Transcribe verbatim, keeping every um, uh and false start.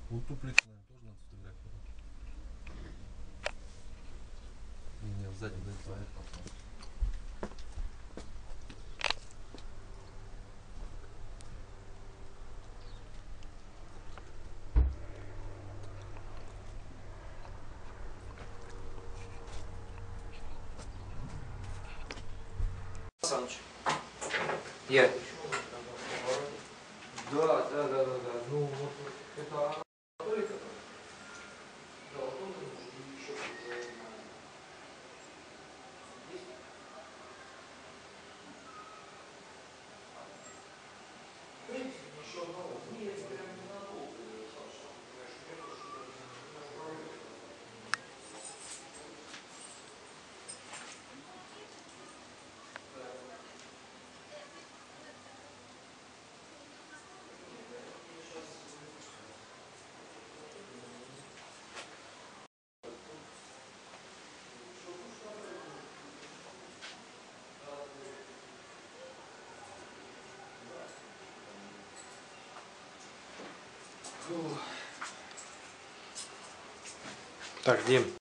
Вот ту плитку, наверное, тоже надо сфотографировать. Не, не, сзади, да, поехал. Саныч. Я. Да, да, да, да, да. Ну вот это Анатолий, который? Да, вот он и еще кто-то есть. В принципе, еще одного. Нет, прям ненадолго, Саша. Понимаешь, у меня тоже что-то. Так, Дим.